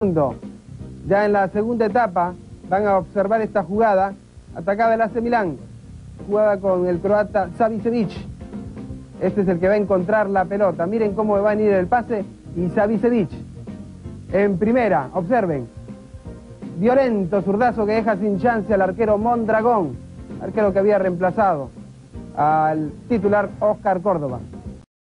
Ya en la segunda etapa van a observar esta jugada. Atacaba el AC Milán, jugada con el croata Savicevic. Este es el que va a encontrar la pelota. Miren cómo va a venir el pase y Savicevic en primera, observen. Violento zurdazo que deja sin chance al arquero Mondragón, arquero que había reemplazado al titular Oscar Córdoba.